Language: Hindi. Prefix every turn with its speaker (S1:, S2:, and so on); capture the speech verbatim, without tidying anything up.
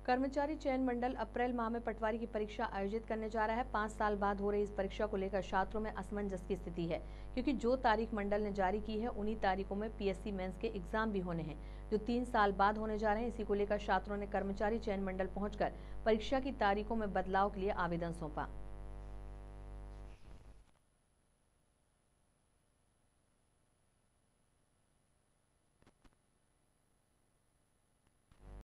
S1: कर्मचारी चयन मंडल अप्रैल माह में पटवारी की परीक्षा आयोजित करने जा रहा है। पाँच साल बाद हो रही इस परीक्षा को लेकर छात्रों में असमंजस की स्थिति है, क्योंकि जो तारीख मंडल ने जारी की है उन्हीं तारीखों में पीएससी मेंस के एग्जाम भी होने हैं, जो तीन साल बाद होने जा रहे हैं। इसी को लेकर छात्रों ने कर्मचारी चयन मंडल पहुंचकर परीक्षा की तारीखों में बदलाव के लिए आवेदन सौंपा।